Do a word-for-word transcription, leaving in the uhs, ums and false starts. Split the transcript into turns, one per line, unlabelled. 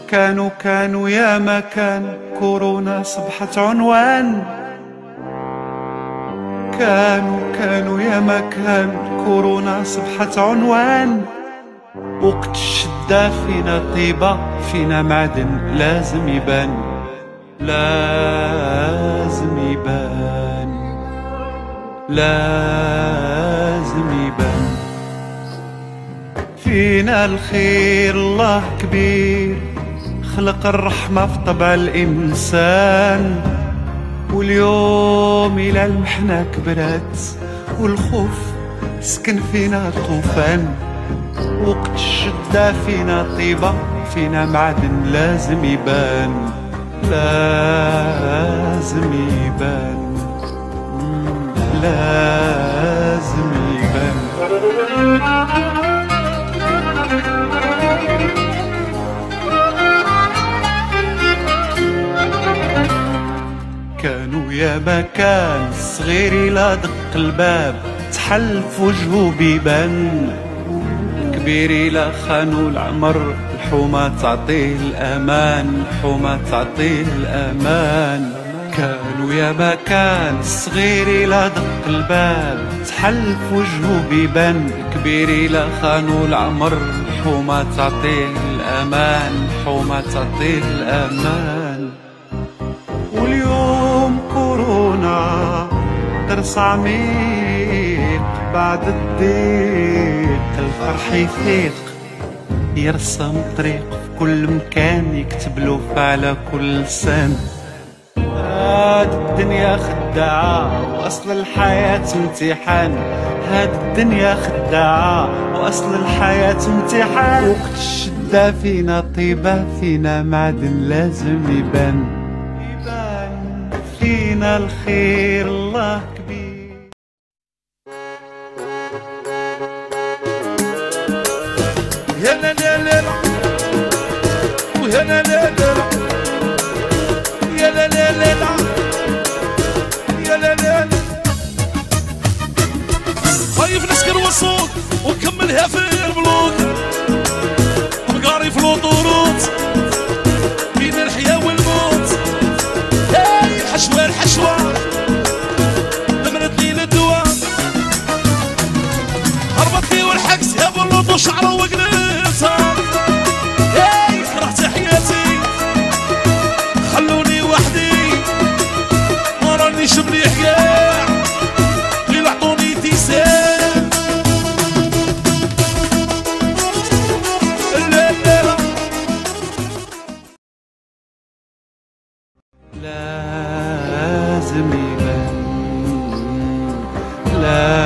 كانوا كانوا يا ما كان كورونا صبحت عنوان. كانوا كانوا يا ما كان كورونا صبحت عنوان. وقت الشدة فينا طيبة فينا معدن لازم يبان، لازم يبان، لازم يبان. فينا الخير الله كبير، خلق الرحمة في طبع الإنسان. واليوم إلى المحنة كبرت والخوف سكن فينا طوفان. وقت الشدة فينا طيبة فينا معدن لازم يبان، لازم يبان، لازم يبان. كانوا يا مكان صغير إلا دق الباب تحل في وجهه بيبان. كبير إلا خانو العمر الحومة تعطيه الأمان، الحومة تعطيه الأمان. كانوا يا مكان صغير إلا دق الباب تحل في وجهه بيبان. كبير إلا خانو العمر الحومة تعطيه الأمان، الحومة تعطيه الأمان. واليوم كورونا درس عميق بعد الضيق، الفرح يفيق يرسم طريق في كل مكان، يكتب له على كل لسان. هاد الدنيا خداعة وأصل الحياة امتحان، هاد الدنيا خداعة وأصل الحياة امتحان. وقت الشدة فينا طيبة فينا معدن لازم يبان، يبان فينا الخير الله كبير.
يا لا لا لا ويا لا لا لا يا لا لا لا يا لا لا. خايف نسكر وصوت ونكملها في البلوك، مقاري في الوطورات بين الحياة والموت. هاي الحشوة الحشوة لمنتني للدواء، هربتني والحكس يا بلوط وشعره وقلبتها. هاي كرهت حياتي خلوني وحدي، ما رانيش مليح كاع غير عطوني اتسام. لا لا لا
لازم يبان، لازم